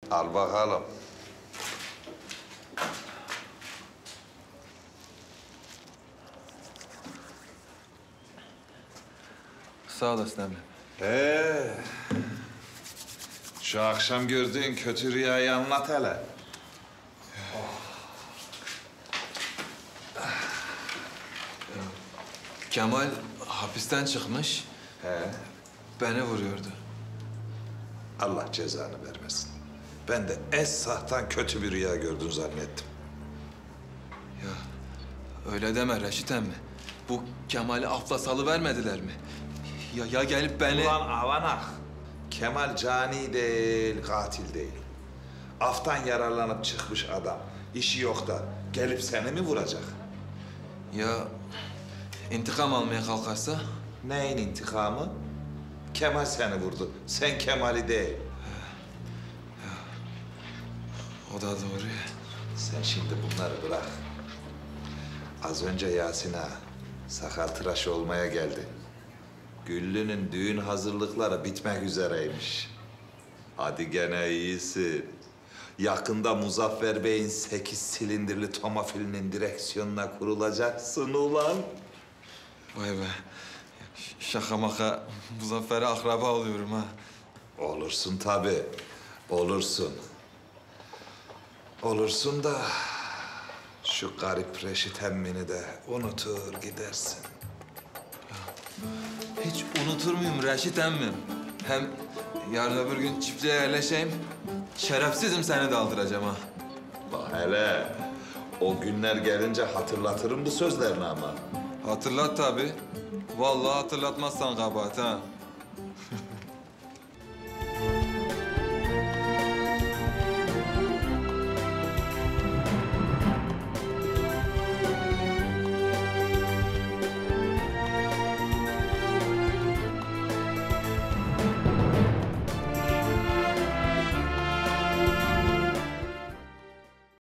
Al bakalım. Sağ olasın emmim. Şu akşam gördüğün kötü rüyayı anlat hele. Kemal hapisten çıkmış, He. beni vuruyordu. Allah cezanı vermesin. Ben de esahtan kötü bir rüya gördün zannettim. Ya öyle deme Reşit emmi. Bu Kemal'i afla salıvermediler mi? Ya gelip beni... Ulan avanak. Kemal cani değil, katil değil. Aftan yararlanıp çıkmış adam. İşi yok da gelip seni mi vuracak? Ya intikam almaya kalkarsa? Neyin intikamı? Kemal seni vurdu. Sen Kemal'i değil. O da doğru ya. Sen şimdi bunları bırak. Az önce Yasin ağa sakal tıraşı olmaya geldi. Güllü'nün düğün hazırlıkları bitmek üzereymiş. Hadi gene iyisin. Yakında Muzaffer Bey'in 8 silindirli tomofilinin direksiyonuna kurulacaksın ulan. Vay be. Şaka maka Muzaffer'e akraba oluyorum ha. Olursun tabii. Olursun. Olursun da şu garip Reşit emmini de unutur gidersin. Hiç unutur muyum Reşit emmim? Hem yarın öbür gün çiftliğe yerleşeyim. Şerefsizim seni de aldıracağım ha. Bak hele o günler gelince hatırlatırım bu sözlerini ama. Hatırlat tabii. Vallahi hatırlatmazsan kabahat ha.